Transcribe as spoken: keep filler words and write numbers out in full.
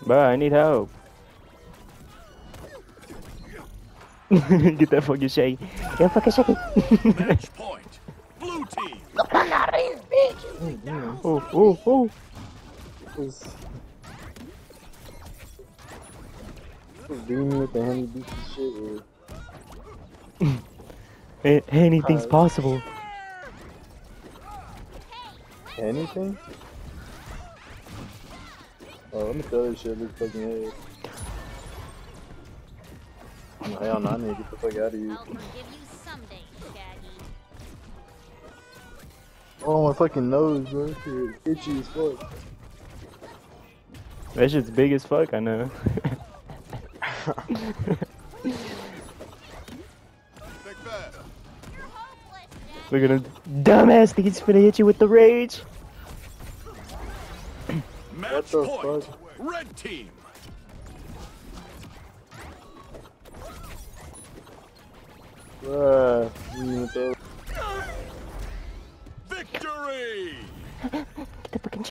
Bro, I need help. Get that fucking shake. Get that fucking shake. Match point. Blue team. Oh, oh, oh. Who's beating with the honey beef and shit? Or Anything's uh, possible. anything? Oh, let me throw this shit at this fucking head. Oh, hell no, I need to get the fuck out of here. I'll forgive you someday, Shaggy. Oh, my fucking nose, bro. It's itchy as fuck. That shit's big as fuck, I know. Look at him. Dumbass, he's finna hit you with the rage. Match the point. fuck? Red team. Bruh, you need to throw Victory. Get the fucking